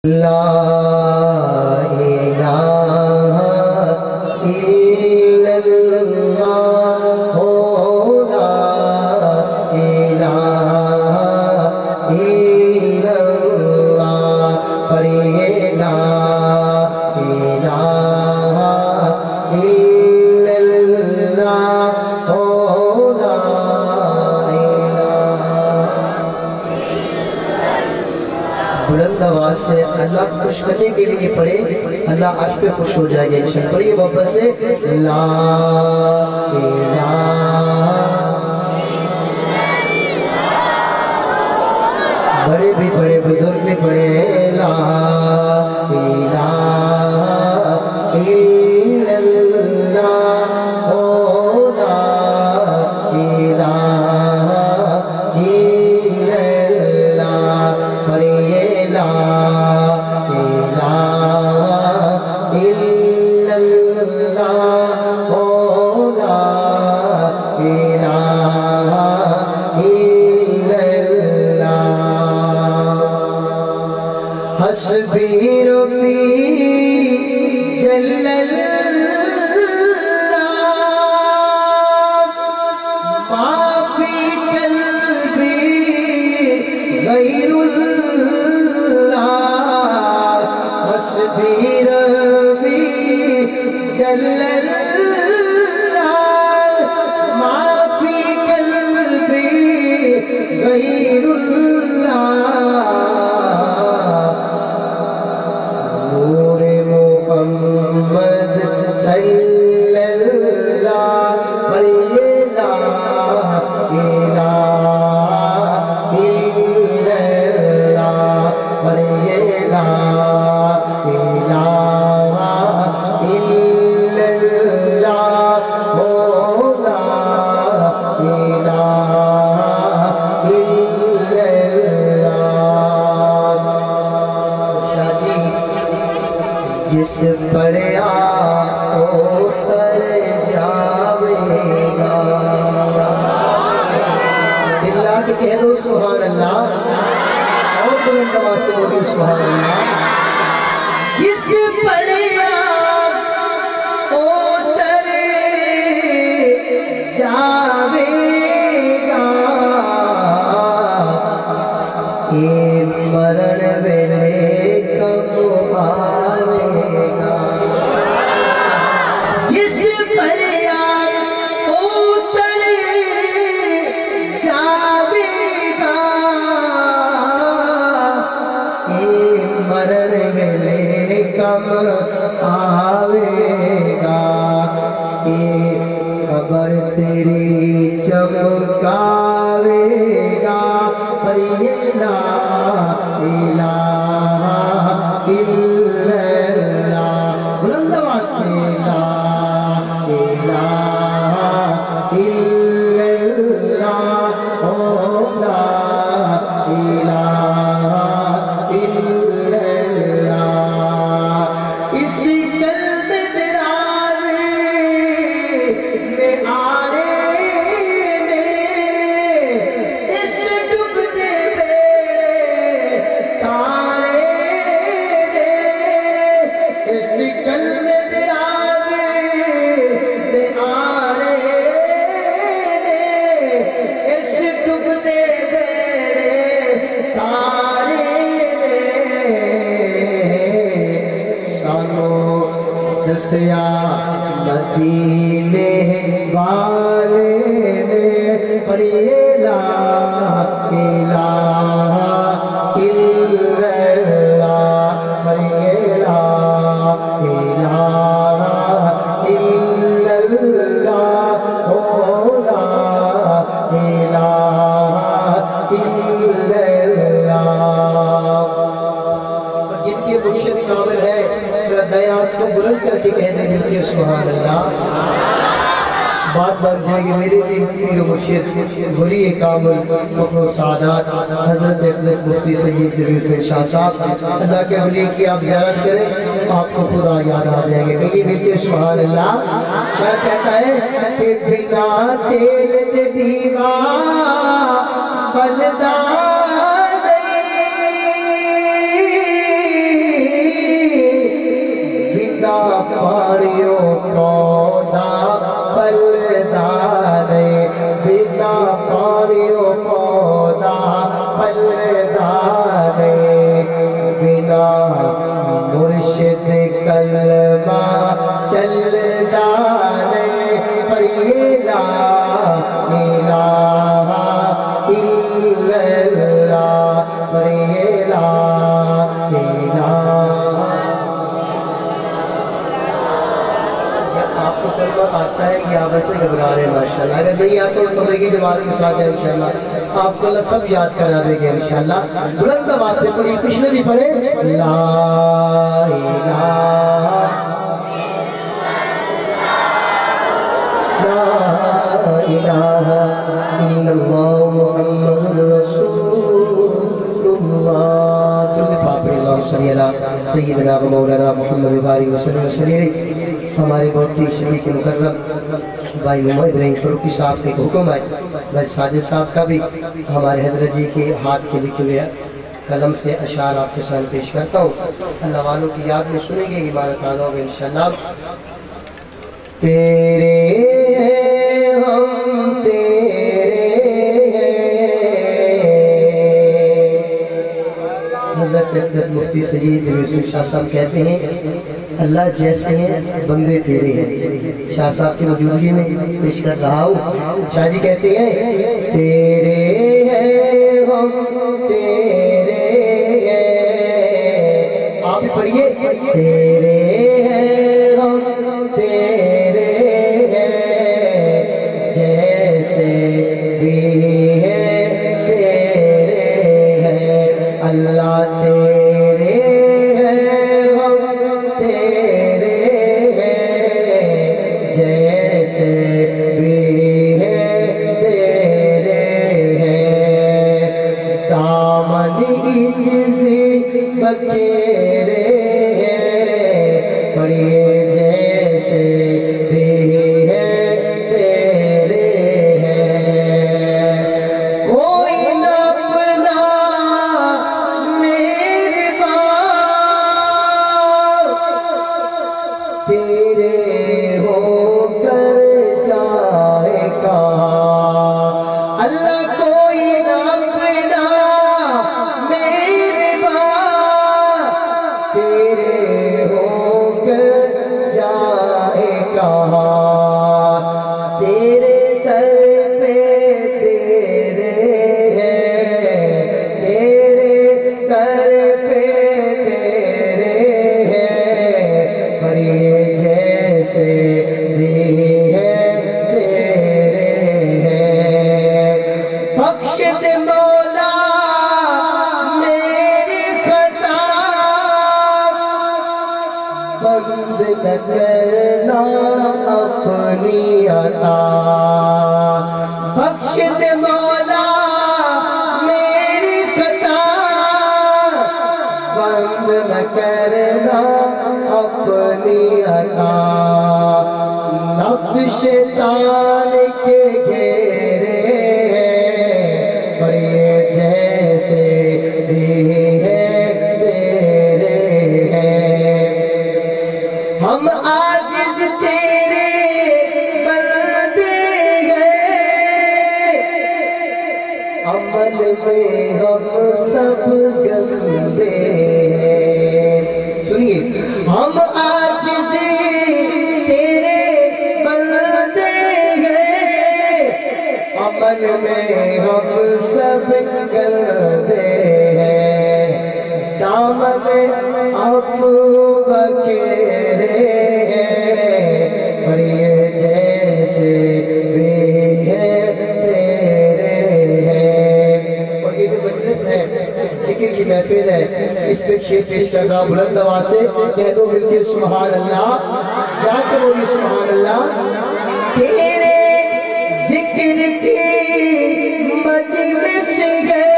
لا الہ الا اللہ لا الہ الا اللہ پڑھیے لا الہ الا اللہ لا بلند آواز سے اللہ کو خوش کرنے کے لیے پڑھے، اللہ عرش پہ خوش ہو جائے گا انشاءاللہ۔ پڑھیے محبت سے لا الہ بڑے بھی بڑے بزرگ بھی پڑھے لا الہ الا اللہ لا الہ الا اللہ پڑھیے لا الہ الا اللہ لا الہ الا اللہ حسبی ربی جل اللہ ما فی قلبی غیر اللہ حسبی ربی جل اللہ ما فی قلبی غیر اللہ نور محمد صلی اللہ پڑھیے لا الہ الا اللہ پڑھیے لا الہ الا اللہ لا الہ الا اللہ شادی جس پر اتر جاوے گا اللہ کے کہہ دو سبحان اللہ اور بلند آواز سے بولو سبحان اللہ جس پر اتر جاوے گا یہ مرن ویلے کم آوے گا جس پر اتر جاوے گا یہ مرن ویلے کم آوے گا یہ قبر تیری چمکاوے گا پڑھیے لا الہ الا اللہ بلند آواز سے لا الہ الا اللہ لا الہ الا اللہ اس قلب دراز میں آنے نے اس ڈوبتے بیڑے تارے دے اس قلب دراز میں آنے نے اس ڈوبتے بیڑے تارے دے سانو دسیا مدینے والے نے پڑھیے لا الہ الا اللہ پڑھیے لا الہ الا اللہ لا الہ الا اللہ جن کے مرشد شامل ہے دیات کو بلند کر کے کہنے ملتے سبحان اللہ بات بات جائے گی میرے پیر و مرشد ولی کامل مفر سعادات حضرت اقدس مفتی سید جلیل الدین شاہ صاحب اللہ کے ولی کی آپ زیارت کریں آپ کو خدا یاد آ جائیں گے کہیے ملتے سبحان اللہ شاہ کہتا ہے کہ بنا تیل دیوا بلدہ آپ ایسے گھبرا رہے ہیں ماشاءاللہ. اگر نہیں آتا تو بڑی جماعت کے ساتھ ہے انشاءاللہ. آپ کو اللہ سب یاد کرا دے گے انشاءاللہ. بلند آواز سے پڑھی, پچھلے بھی پڑھے. لا الہ الا اللہ محمد رسول اللہ. درود پاک پڑھیں. اللہم صلی علی سیدنا و مولانا محمد بارک وسلم وسلم. ہمارے بہت ہی شریک مکرم بھائی محمد ابراہیم فاروقی صاحب کے حکم ہے, بھائی ساجد صاحب کا بھی ہمارے حضرت جی کے ہاتھ کے لکھے ہوئے قلم سے اشعار آپ کے سامنے پیش کرتا ہوں. اللہ والوں کی یاد میں سنیں گے, ایمان تازہ ہوگا انشاءاللہ. تیرے ہم تیرے حضرت مفتی سید یوسف شاہ صاحب کہتے ہیں اللہ جیسے ہیں بندے تیرے ہیں. شاہ صاحب کی موجودگی میں پیش کر رہا ہوں. شاہ جی کہتے ہیں تیرے ہیں ہم تیرے ہیں. آپ بھی پڑھیے. تیرے ہیں ہم تیرے ہیں جیسے بھی ہیں تیرے ہیں. اللہ تیرے ہیں ہم تیرے ہیں جیسے بھی ہیں تیرے ہیں. دامن عجزی بکیرے ہیں پڑھیے جیسے بھی ہیں تیرے ہیں. کوئی نہ اپنا میرے باپ تیرے ہو کر جائے گا. اللہ کوئی نہ اپنا میرے باپ تیرے ہو کر جائے گا. تیرے در پہ تیرے ہیں, تیرے در پہ تیرے ہیں پڑھیے جیسے بھی ہیں تیرے ہیں. بخش دے مولا میری خطا بند نہ کرنا اپنی عطا. بخش دے مولا میری خطا بند نہ کرنا اپنی عطا. نفس شیطان کے گھیرے ہیں پڑھیے جیسے بھی ہیں تیرے ہیں. ہم عاجز تیرے بندے ہیں, عمل میں ہم سب گندے ہیں. سنیے, ہم عاجز تیرے بندے ہیں, عمل میں ہم سب گندے ہیں. دامن عفو بکیرے ہیں پڑھیے جیسے بھی ہیں تیرے ہیں. اور یہ جو مجلس ہے ذکر کی محفل ہے, اس پہ شعر پیش کر رہا ہوں بلند آواز سے. کہہ دو مل کے سبحان اللہ, جا کے بولی سبحان اللہ. تیرے ذکر کی مجلس ہے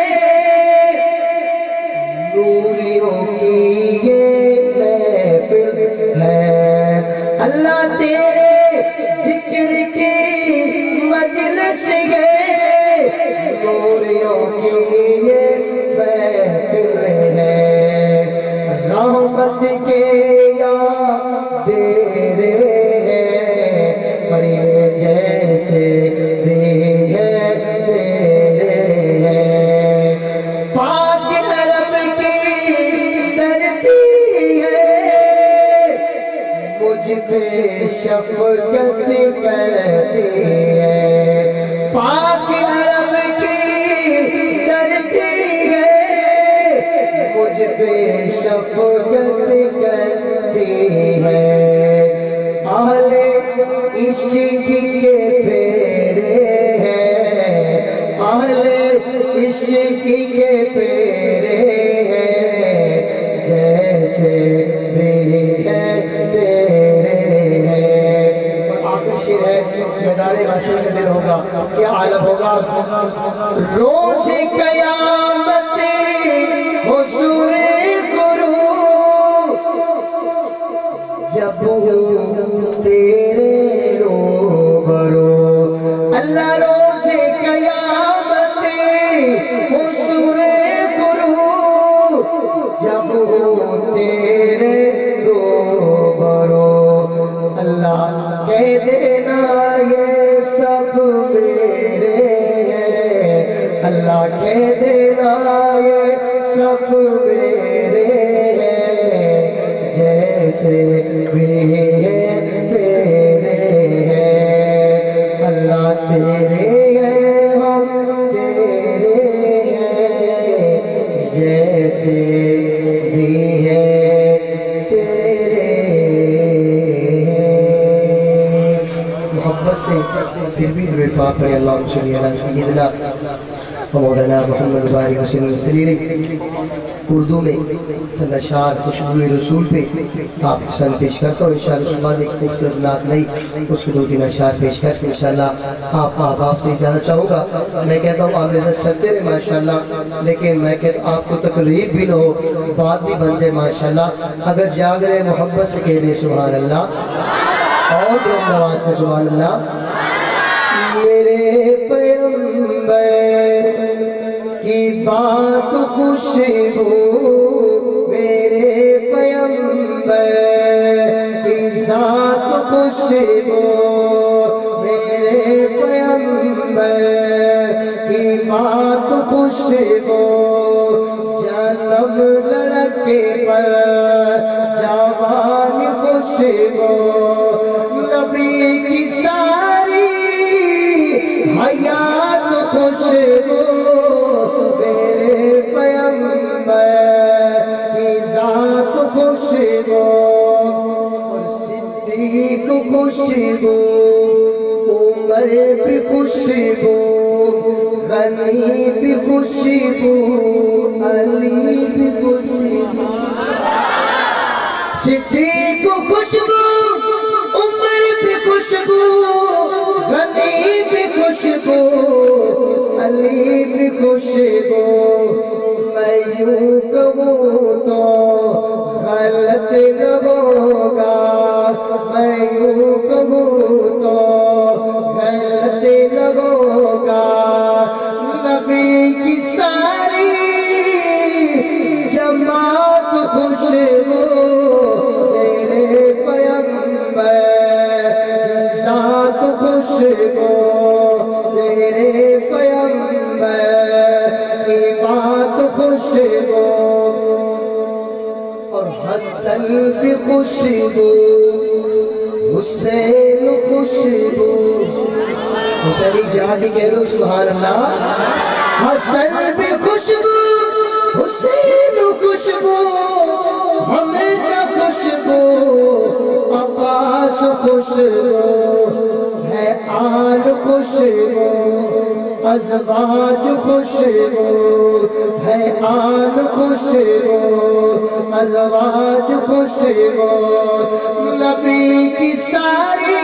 نوریوں کی یہ محفل ہے. اللہ تیرے ذکر کی مجلس ہے نوریوں کی یہ محفل ہے. رحمت کے یا تیرے ہیں پڑھیے جیسے بھی ہیں تیرے ہیں. پاک عرب کی دھرتی ہے مجھ پہ شفقت کرتی ہے. پاک عرب کی دھرتی ہے مجھ پہ شفقت کرتی ہے. اہل عشق کے پیرے ہیں، اہل عشق کے پیرے ہیں، جیسے بھی ہے تیرے ہیں۔ اور آخر شعر ہے، میدان محشر کا دن ہوگا، کیا عالم ہوگا؟ روز قیامت حضور جب تیرے روبرو، اللہ روز قیامت حضور کرو، جب تیرے روبرو، اللہ کہہ دینا یہ سب میرے ہیں، اللہ کہہ دینا یہ سب میرے ہیں، جیسے بھی ہیں تیرے ہیں، اللہ تیرے ہیں ہم تیرے ہیں، جیسے بھی ہیں تیرے ہیں۔ محبت سے پھر بھی درود پاک پڑھیں، اللہم صلی علی سیدنا مولانا محمد بارک وسلم وسلم۔ اردو میں چند اشعار خوشبوئے رسول پہ آپ کے سامنے پیش کرتا ہوں، انشاءاللہ اس کے بعد ایک خوبصورت نعت نئی اس کے 2-3 اشعار پیش کر کے انشاءاللہ آپ احباب سے جانا چاہوں گا۔ میں کہتا ہوں آپ عزت چلتے رہے ماشاءاللہ، لیکن میں کہتا ہوں آپ کو تکلیف بھی نہ ہو، بات بھی بن جائے ماشاءاللہ۔ اگر جاگ رہے محبت سے کہہ دیں سبحان اللہ، اور ڈرم نواز سے سبحان اللہ۔ میرے پیغمبر کی بات خوشبو، میرے پیغمبر کی ذات خوشبو، میرے پیغمبر کی بات خوشبو، جنم لڑکے پر جوان خوشبو، نبی کی ساری حیات خوشبو، میرے پیغمبر کی ذات خوشبو، اور صدیق خوشبو، عمر بھی خوشبو، غنی بھی خوشبو، علی بھی خوشبو، صدیق خوشبو، عمر بھی خوشبو، غنی بھی خوشبو، علی بھی خوشبو۔ میں یوں کہوں تو غلط نہ ہوگا، میں یوں کہوں تو غلط نہ ہوگا، نبی کی ساری جماعت خوشبو، تیرے پیغمبر ذات خوشبو، تیرے پیغمبر کی بات خوشبو، اور حسن بھی خوشبو، حسین خوشبو، حسینی جہاں بھی کہہ دو سبحان اللہ۔ حسن بھی خوشبو، حسین خوشبو، ہمیشہ خوشبو، عباس خوشبو، ہے آل خوشبو، ازواج خوشبو، ہے آل خوشبو، ازواج خوشبو، نبی کی ساری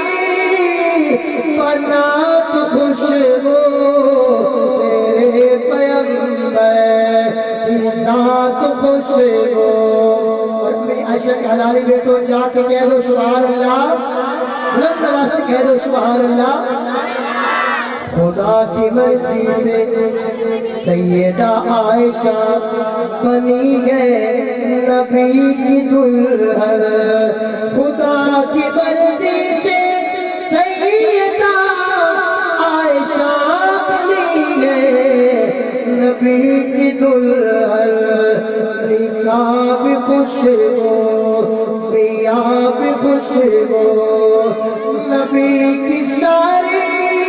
بنات خوشبو، تیرے پیغمبر کی ذات خوشبو۔ اور میں عائشہ کے حلالی بیٹوں جا کے کہہ دو سبحان اللہ، بلند آواز سے کہہ دو سبحان اللہ۔ خدا کی مرضی سے سیدہ عائشہ بنی ہے نبی کی دلہن، خدا کی مرضی سے سیدہ عائشہ بنی ہے نبی کی دلہن، نکاح بھی خوشبو، بیاہ بھی خوشبو، نبی کی ساری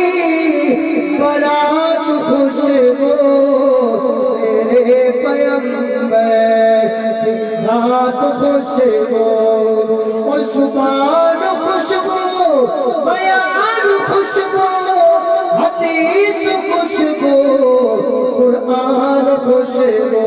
برات خوشبو، تیرے پیغمبر کی ذات خوشبو، اور زبان خوشبو، بیان خوشبو حدیث خوشبو قرآن خوشبو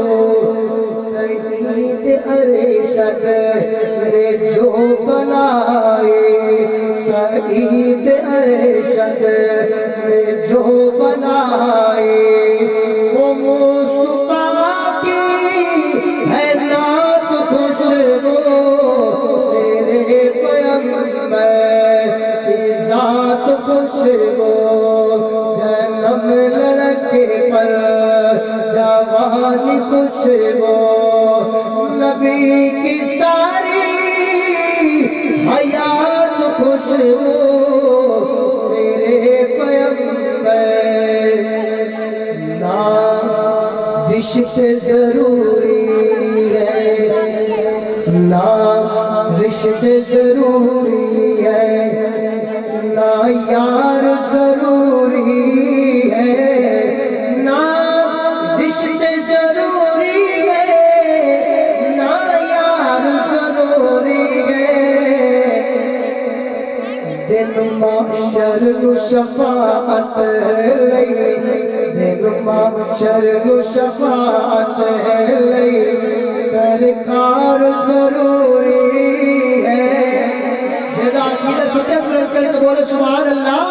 سید ارشد نے جو بنائے سید ارشد نے جو بنائے وہ مصطفیٰ کی ہے نعت خوشبو تیرے پیغمبر کی ذات خوشبو جنم لڑکے پر جوانی خوشبو نبی کی ساری حیات خوشبو تیرے پیغمبر نام رشتے ضروری ہے نام رشتے ضروری ہے نا یار ضروری ہے نام رشتے ضروری ہے نا یار ضروری ہے دن محشر نو شفاعت لئی دن محشر نو شفاعت لئی سرکار ضروری ہے جدا عقیدت چھوٹے بلند کرے تو بولو سبحان اللہ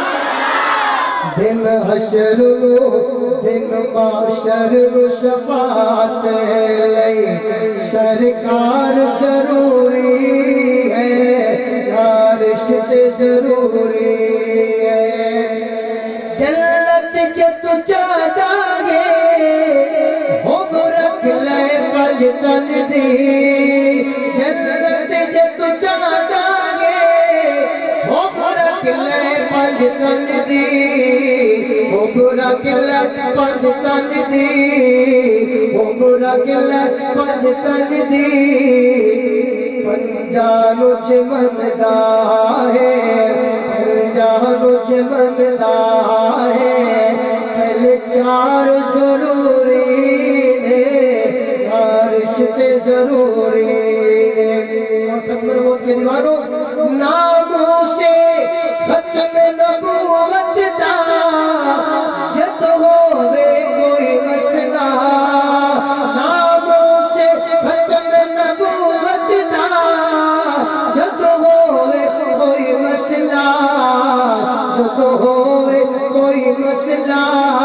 دن حشر نو دن محشر نو شفاعت لئی سرکار ضروری ہے رشتے ضروری ہے جنت جت جادا گے ہو رکھ لے پل تن دی جنت جت جادا گے ہو رکھ لے پل تن دی ہو رکھ لے پل تن دی ہو رکھ لے پل تن دی پنجانو چمندا ہے پنجانو چمندا ہے پہل چار ضروری ہے رشتے ضروری ہے اور تکبر موت کے دیوانوں ناموں سے ختم نبوت دا جد ہوئے کوئی مسئلہ ناموں سے ختم نبوت دا جد ہوئے کوئی مسئلہ جد ہوئے کوئی مسئلہ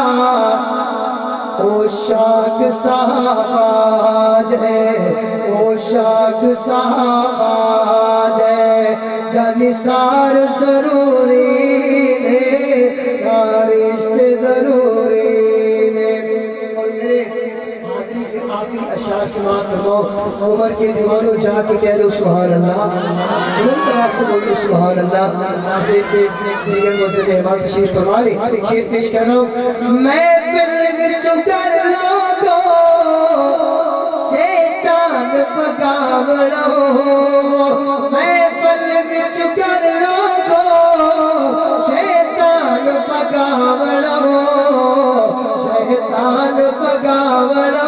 او شاک صاحب ہے او شاک صاحب ہے جانثار ضروری ہے رشتے ضروری ہے اور میرے آخری اشعار سماعت فرماؤ عمر کے دیوانوں جا کے کہہ دو سبحان اللہ بلند طرح سے بولو سبحان اللہ دیگر موزد احمد شیر فرما لیں شیر پیش کر رہا ہوں میں بلند کر لوگو شیطان پگاوڑا میں بلند کر لوگو شیطان پگاوڑا شیطان پگاوڑا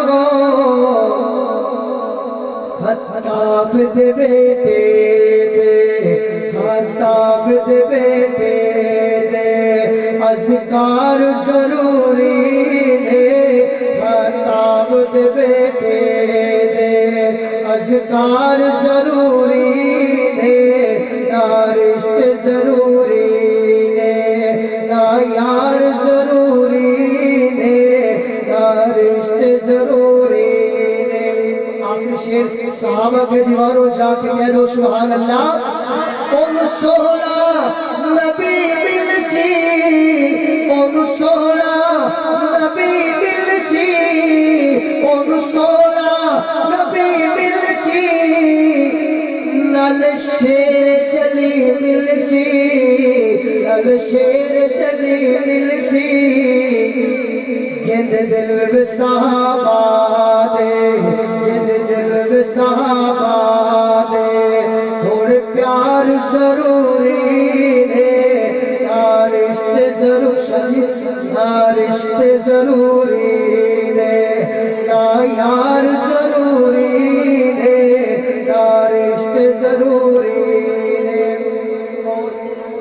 خطاب دے بیٹے دے خطاب دے بیٹے دے اذکار ضروری ہے خطاب دے بیٹے دے اذکار ضروری ہے رشتے ضروری ہے یار ضروری ہے رشتے ضروری ہے آخری شیر صحابہ کے دیواروں جا کے کہہ دو سبحان اللہ ان سونا نبی مل سی ان سونا نبی مل سی ان سونا نبی مل سی نل شیر چلی مل سی نل شیر چلی مل سی جند دل وصحابہ دے جند دل وصحابہ دے تھوڑ پیار ضروری ہے رشتے ضروری رشتے ضروری ہے یار ضروری ہے رشتے ضروری ہے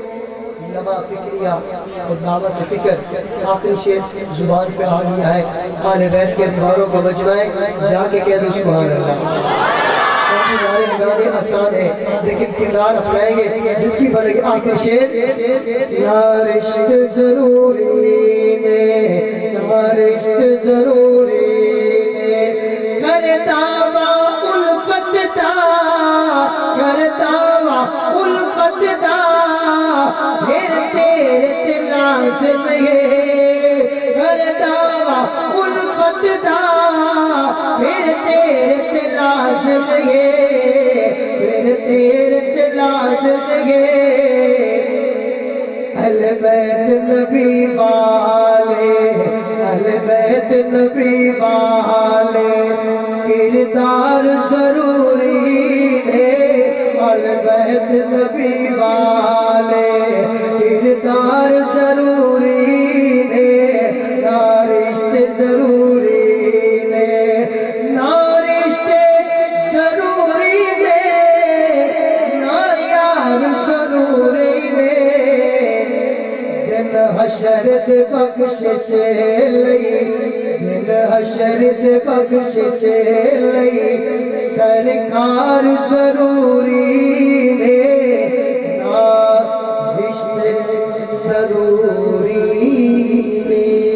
کیا اور دعوت فکر آخری شعر زبان پہ آ گیا ہے آل بیت کے دیواروں کو بچوائیں جا کے کہہ دو سبحان اللہ ہمارے گانے آسان ہیں لیکن کردار اپنائیں گے زندگی بھر کے آخری شعر نہ رشت ضروری نے نہ رشت ضروری نے کرتا وا الفت دا کرتا وا الفت دا پھر تیرے تلاش میں کرتا وا الفت دا پھر تیرے تلاش میں پھر تیرے تلاش میں اہل بیت نبی والے اہل بیت نبی والے کردار ضروری ہے اہل بیت نبی والے کردار ضروری ہے نہ رشتے ضروری ہے نہ رشتے ضروری ہے نہ یار ضروری ہے دن حشر دے بخش سے لئی دن حشر دے بخش سے لئی سرکار ضروری ہے نہ رشتے ضروری ہے